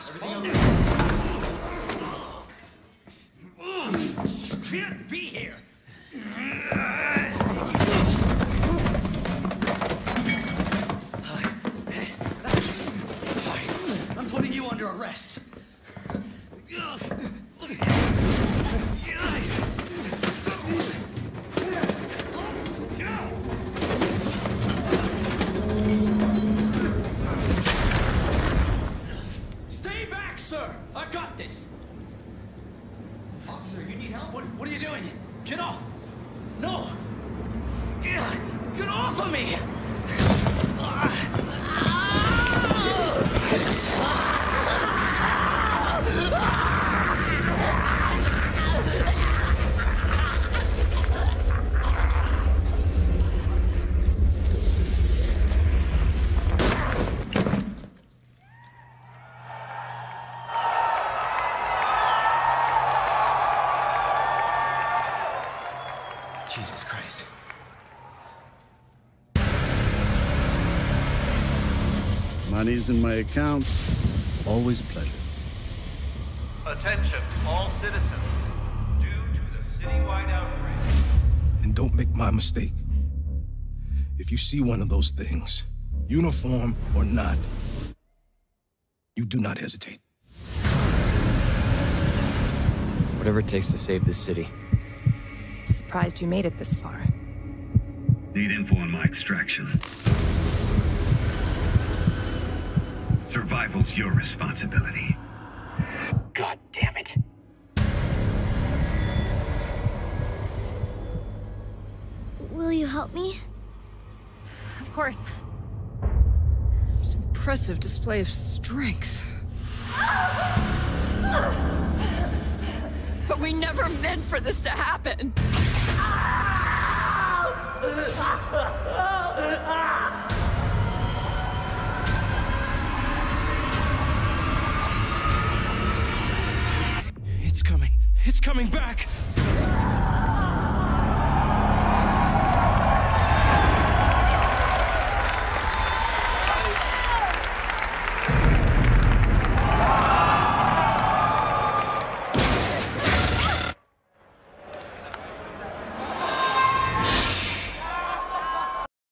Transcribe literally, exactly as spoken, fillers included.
Relax. Calm down. You can't be here. I'm putting you under arrest. Stay back, sir! I've got this! Officer, you need help? What, what are you doing? Get off! No! Get off of me! Jesus Christ. Money's in my account. Always a pleasure. Attention, all citizens. Due to the citywide outrage. And don't make my mistake. If you see one of those things, uniform or not, you do not hesitate. Whatever it takes to save this city. Surprised you made it this far. Need info on my extraction. Survival's your responsibility. God damn it. Will you help me? Of course. It's an impressive display of strength. But we never meant for this to happen.